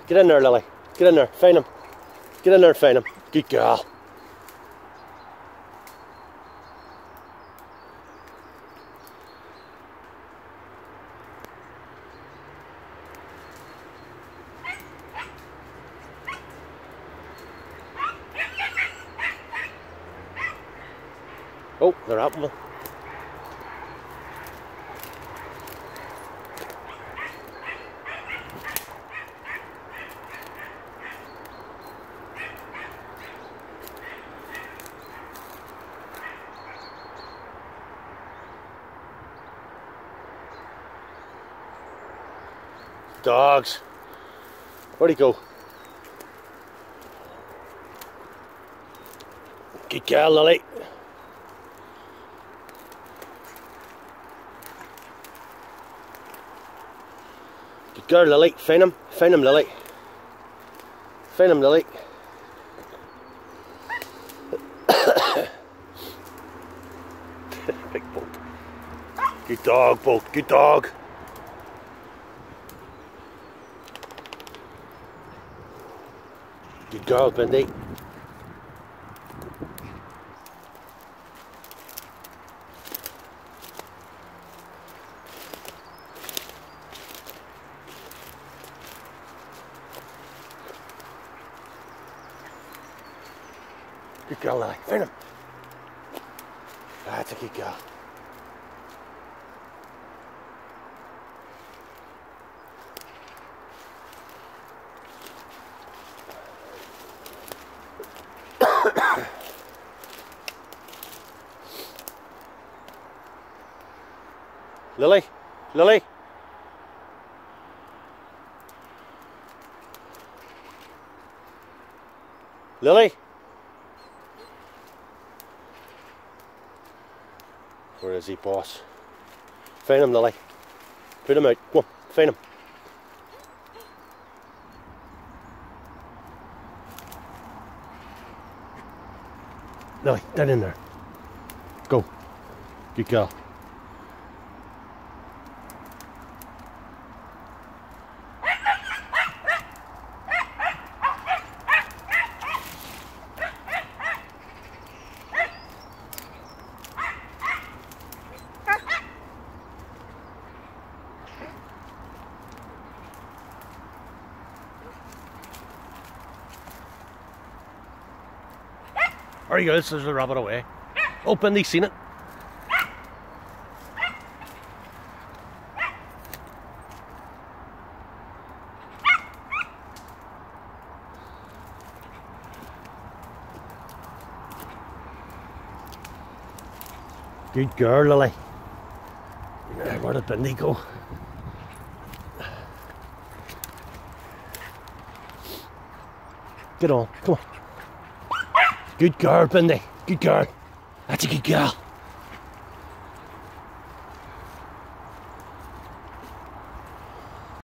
Get in there, Lily. Get in there. Find him. Get in there and find him. Good girl. Oh, they're up. Dogs. Where'd he go? Good girl, Lily. Good girl, Lily. Find him. Find him, Lily. Find him, Lily. Big boat. Good dog, boat. Good dog. Good girl, Bindi. Good girl, Lily. Find him. That's a good girl. Lily, Lily. Lily. Where is he, boss? Find him, Lily. Put him out. Go on, find him. Lily, down in there. Go. Good girl. There he goes, there's the rabbit away. Open, he's seen it. Good girl, Lily. Where did Bindi go? Get on, come on. Good girl, Bindi. Good girl. That's a good girl.